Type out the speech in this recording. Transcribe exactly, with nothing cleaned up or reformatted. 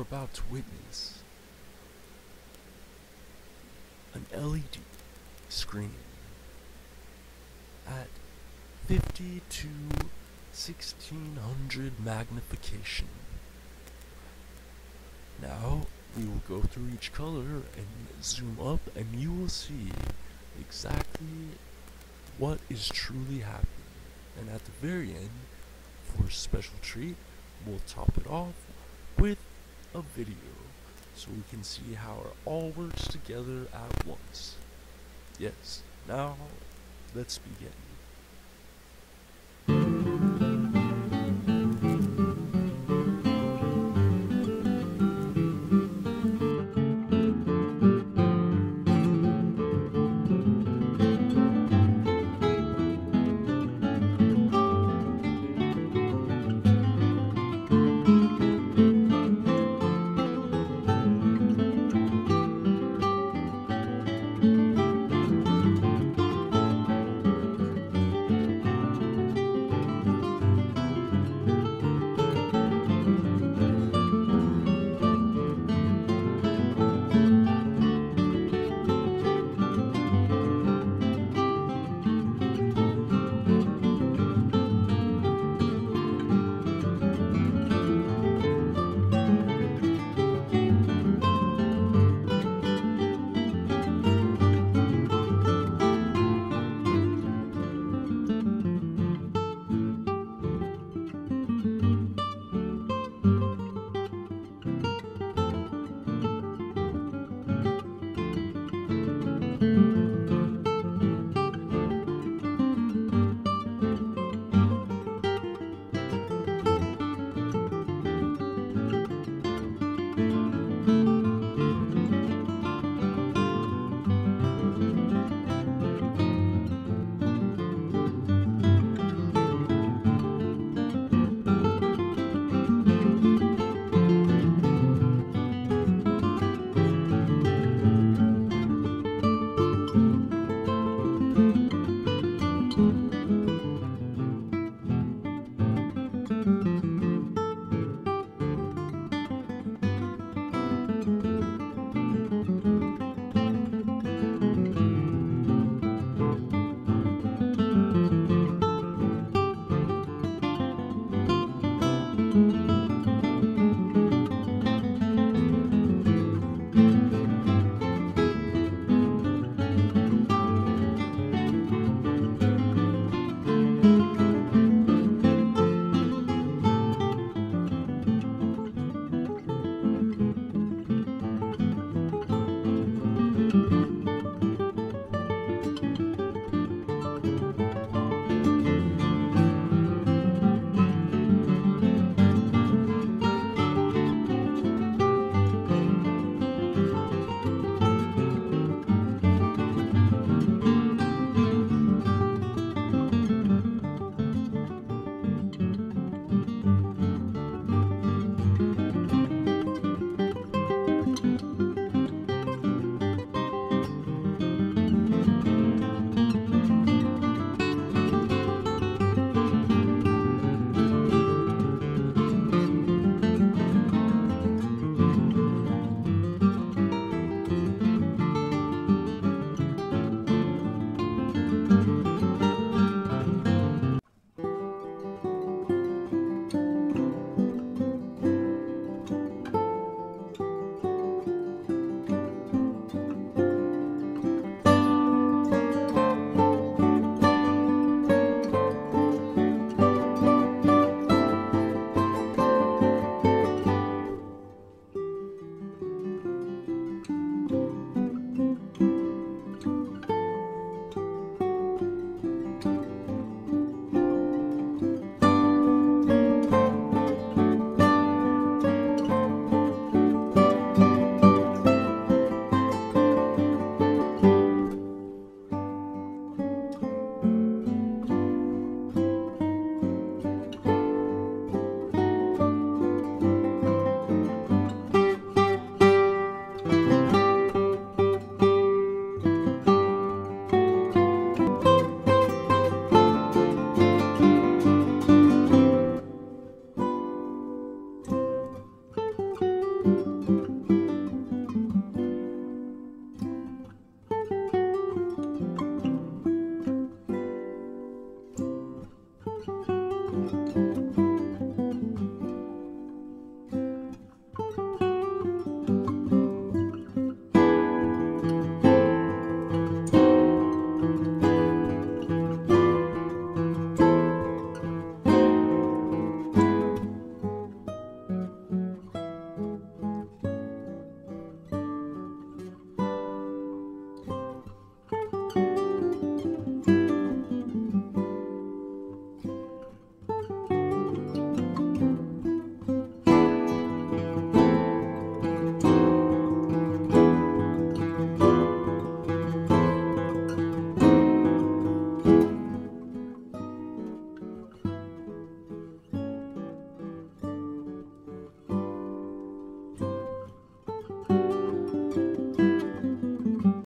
about to witness an L E D screen at fifty to sixteen hundred magnification. Now we will go through each color and zoom up, and you will see exactly what is truly happening. And at the very end, for a special treat, we'll top it off with a video so we can see how it all works together at once. Yes, now let's begin.